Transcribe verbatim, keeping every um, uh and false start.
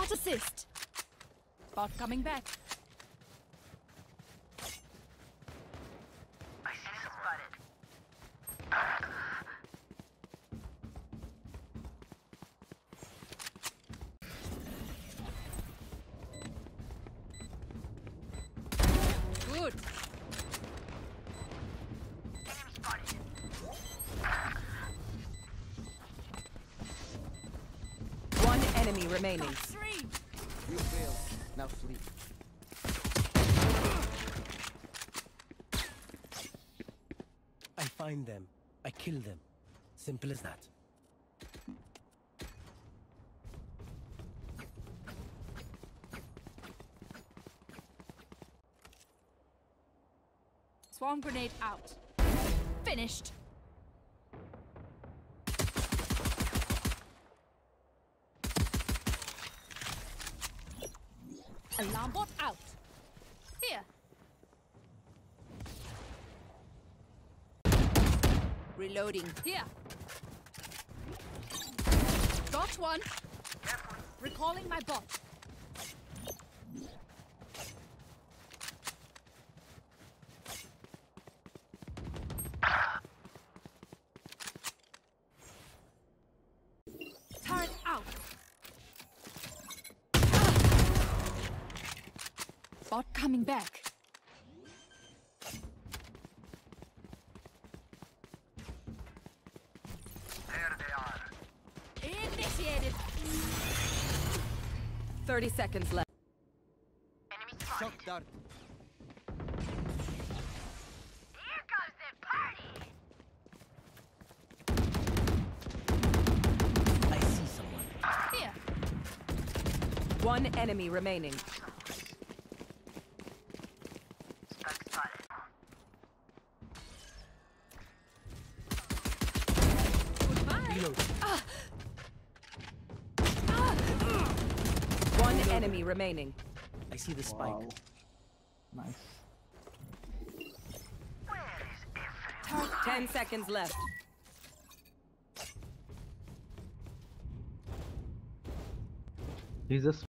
Got assist. Bot coming back. I see spotted. Good. Enemy spotted. One enemy remaining. Got three. You failed. Now flee. I find them. I kill them. Simple as that. Swarm grenade out. Finished. Alarm bot out. Here. Reloading. Here. Got one. Recalling my bot. Turret out. Bot coming back. There they are. Initiated. thirty seconds left. Enemy spotted. Shock dart. Here goes the party. I see someone. Here. One enemy remaining. Spike spotted. Goodbye. Reload. One enemy remaining. I see the spike. Wow. Nice. Where is everyone? Turret Ten seconds left. He's just